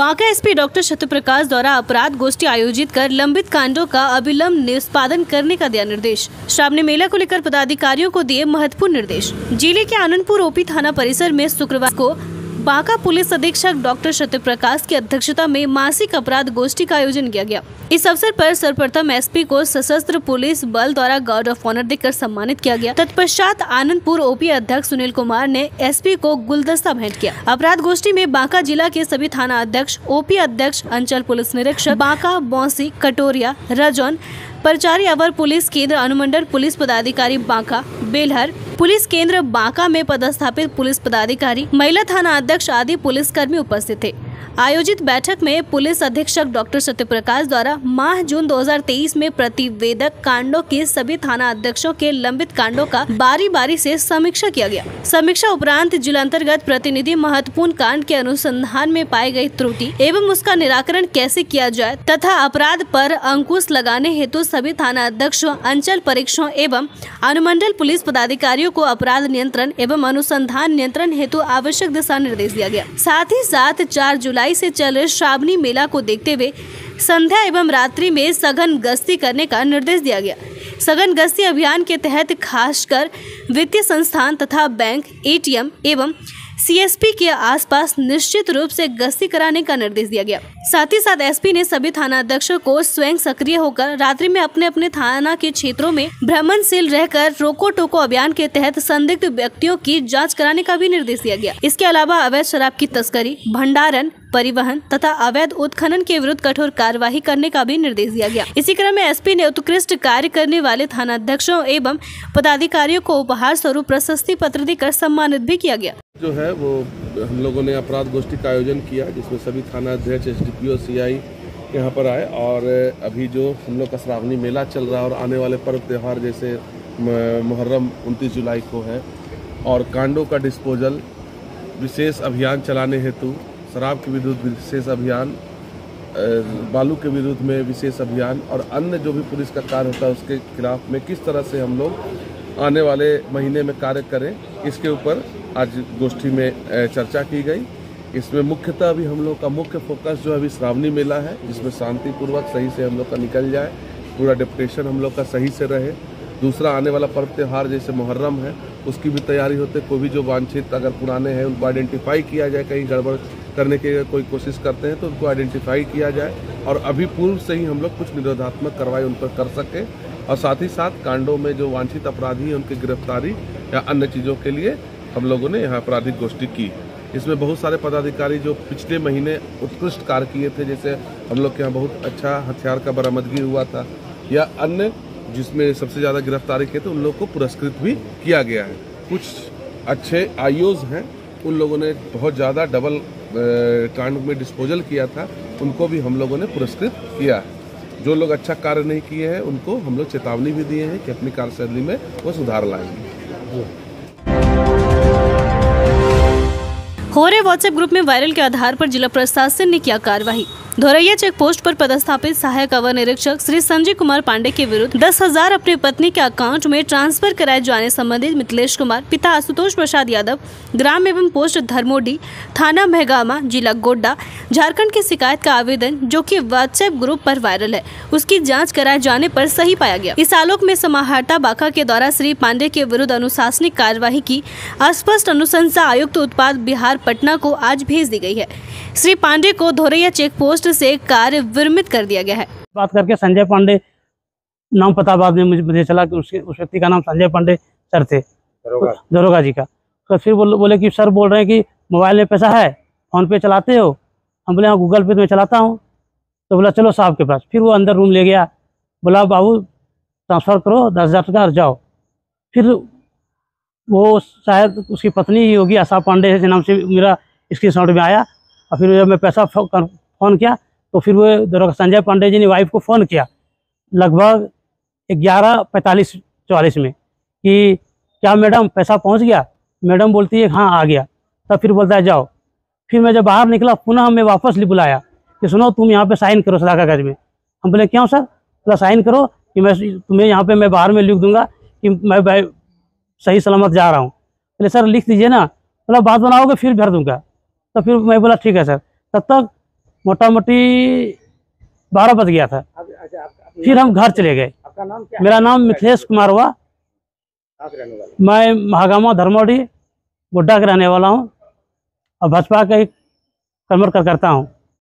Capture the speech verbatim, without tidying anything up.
Banka SP doctor Satyaprakash द्वारा अपराध गोष्ठी आयोजित कर लंबित कांडों का अविलंब निष्पादन करने का दिया निर्देश। श्रावणी मेला को लेकर पदाधिकारियों को दिए महत्वपूर्ण निर्देश। जिले के आनंदपुर ओपी थाना परिसर में शुक्रवार को बांका पुलिस अधीक्षक डॉक्टर सत्यप्रकाश की अध्यक्षता में मासिक अपराध गोष्ठी का आयोजन किया गया। इस अवसर पर सर्वप्रथम एसपी को सशस्त्र पुलिस बल द्वारा गार्ड ऑफ ऑनर देकर सम्मानित किया गया। तत्पश्चात आनंदपुर ओपी अध्यक्ष सुनील कुमार ने एसपी को गुलदस्ता भेंट किया। अपराध गोष्ठी में बांका जिला के सभी थाना अध्यक्ष, ओपी अध्यक्ष, अंचल पुलिस निरीक्षक बांका, बौंसी, कटोरिया, रजौन, परचारी, अवर पुलिस केंद्र, अनुमंडल पुलिस पदाधिकारी बांका, बेलहर पुलिस केंद्र बांका में पदस्थापित पुलिस पदाधिकारी, महिला थाना अध्यक्ष आदि पुलिसकर्मी उपस्थित थे। आयोजित बैठक में पुलिस अधीक्षक डॉक्टर सत्यप्रकाश द्वारा माह जून दो हज़ार तेईस में प्रतिवेदक कांडों के सभी थाना अध्यक्षों के लंबित कांडों का बारी बारी से समीक्षा किया गया। समीक्षा उपरांत जिला अंतर्गत प्रतिनिधि महत्वपूर्ण कांड के अनुसंधान में पाई गई त्रुटि एवं उसका निराकरण कैसे किया जाए तथा अपराध पर अंकुश लगाने हेतु सभी थाना अध्यक्षों, अंचल परीक्षकों एवं अनुमंडल पुलिस पदाधिकारियों को अपराध नियंत्रण एवं अनुसंधान नियंत्रण हेतु आवश्यक दिशा निर्देश दिया गया। साथ ही साथ चार जुलाई से चल रहे श्रावणी मेला को देखते हुए संध्या एवं रात्रि में सघन गश्ती करने का निर्देश दिया गया। सघन गश्ती अभियान के तहत खासकर वित्तीय संस्थान तथा बैंक, एटीएम एवं सीएसपी के आसपास निश्चित रूप से गश्ती कराने का निर्देश दिया गया। साथ ही साथ एसपी ने सभी थाना अध्यक्षों को स्वयं सक्रिय होकर रात्रि में अपने अपने थाना के क्षेत्रों में भ्रमणशील रहकर रोको टोको अभियान के तहत संदिग्ध व्यक्तियों की जांच कराने का भी निर्देश दिया गया। इसके अलावा अवैध शराब की तस्करी, भंडारण, परिवहन तथा अवैध उत्खनन के विरुद्ध कठोर कार्यवाही करने का भी निर्देश दिया गया। इसी क्रम में एसपी ने उत्कृष्ट कार्य करने वाले थाना अध्यक्षों एवं पदाधिकारियों को उपहार स्वरूप प्रशस्ति पत्र देकर सम्मानित भी किया गया। जो है वो हम लोगों ने अपराध गोष्ठी का आयोजन किया, जिसमें सभी थाना अध्यक्ष, एसडीपीओ, सीआई यहाँ पर आए। और अभी जो हम लोग का श्रावणी मेला चल रहा है और आने वाले पर्व त्यौहार जैसे मुहर्रम उनतीस जुलाई को है, और कांडों का डिस्पोजल विशेष अभियान चलाने हेतु, शराब के विरुद्ध विशेष अभियान, बालू के विरुद्ध में विशेष अभियान और अन्य जो भी पुलिस का कार्य होता है उसके खिलाफ में किस तरह से हम लोग आने वाले महीने में कार्य करें, इसके ऊपर आज गोष्ठी में चर्चा की गई। इसमें मुख्यतः अभी हम लोग का मुख्य फोकस जो अभी श्रावणी मेला है, जिसमें शांतिपूर्वक सही से हम लोग का निकल जाए, पूरा डेपुटेशन हम लोग का सही से रहे। दूसरा, आने वाला पर्व त्यौहार जैसे मुहर्रम है, उसकी भी तैयारी होते, कोई भी जो वांछित अगर पुराने हैं उनको आइडेंटिफाई किया जाए, कहीं गड़बड़ करने की कोई कोशिश करते हैं तो उनको आइडेंटिफाई किया जाए और अभी पूर्व से ही हम लोग कुछ निरोधात्मक कार्रवाई उन पर कर सकें। और साथ ही साथ कांडों में जो वांछित अपराधी हैं उनकी गिरफ्तारी या अन्य चीज़ों के लिए हम लोगों ने यहाँ आपराधिक गोष्ठी की। इसमें बहुत सारे पदाधिकारी जो पिछले महीने उत्कृष्ट कार्य किए थे, जैसे हम लोग के यहाँ बहुत अच्छा हथियार का बरामदगी हुआ था, या अन्य जिसमें सबसे ज़्यादा गिरफ्तारी किए थे, उन लोगों को पुरस्कृत भी किया गया है। कुछ अच्छे आईओज हैं, उन लोगों ने बहुत ज़्यादा डबल कांड में डिस्पोजल किया था, उनको भी हम लोगों ने पुरस्कृत किया है। जो लोग अच्छा कार्य नहीं किए हैं उनको हम लोग चेतावनी भी दिए हैं कि अपनी कार्यशैली में वो सुधार लाएंगे। हो रहे व्हाट्सएप ग्रुप में वायरल के आधार पर जिला प्रशासन ने किया कार्रवाई। धोरैया चेक पोस्ट पर पदस्थापित सहायक अवर निरीक्षक श्री संजय कुमार पांडे के विरुद्ध दस हजार अपनी पत्नी के अकाउंट में ट्रांसफर कराए जाने संबंधी मिथिलेश कुमार, पिता आशुतोष प्रसाद यादव, ग्राम एवं पोस्ट धर्मोडी, थाना महगामा, जिला गोड्डा, झारखंड की शिकायत का आवेदन जो कि व्हाट्सएप ग्रुप पर वायरल है, उसकी जाँच कराए जाने पर सही पाया गया। इस आलोक में समाहर्ता बांका के द्वारा श्री पांडे के विरुद्ध अनुशासनिक कार्यवाही की स्पष्ट अनुशंसा आयुक्त उत्पाद बिहार पटना को आज भेज दी गई है। श्री पांडे को धोरैया चेक पोस्ट से कार्य विरमित कर दिया गया है। बात करके संजय पांडे नाम पता बाद में मुझे मुझे चला कि उसके उस व्यक्ति का नाम संजय पांडे सर थे, दरोगा जी का। तो फिर बोले बोले कि सर बोल रहे हैं कि मोबाइल में पैसा है, फोन पे चलाते हो? हम बोले हाँ गूगल पे तो मैं चलाता हूँ। तो बोला चलो साहब के पास। फिर वो अंदर रूम ले गया, बोला बाबू ट्रांसफर करो दस हजार टका और जाओ। फिर वो शायद उसकी पत्नी ही होगी, आशा पांडे के नाम से मेरा स्क्रीन शॉट में आया। और फिर जब मैं पैसा फ़ोन किया तो फिर वो दरोगा संजय पांडे जी ने वाइफ को फ़ोन किया लगभग ग्यारह पैंतालीस चौवालीस में कि क्या मैडम पैसा पहुंच गया? मैडम बोलती है हाँ आ गया। तब फिर बोलता है जाओ। फिर मैं जब बाहर निकला पुनः हमें वापस बुलाया कि सुनो तुम यहाँ पे साइन करो सदा कागज में। हम बोले क्यों सर? बोला साइन करो कि मैं तुम्हें यहाँ पे मैं बाहर में लिख दूंगा कि मैं भाई सही सलामत जा रहा हूँ। बोले सर लिख दीजिए ना। बोला बात बनाओगे फिर भर दूंगा। तो फिर मैं बोला ठीक है सर। तब तक मोटा मोटी बारह बज गया था। फिर हम घर चले गए। आपका नाम क्या? मेरा नाम मिथिलेश कुमार हुआ। मैं महागामा धर्मोडी गुड्डा के रहने वाला हूँ और भाजपा का एक कन्वर्ट करता हूँ।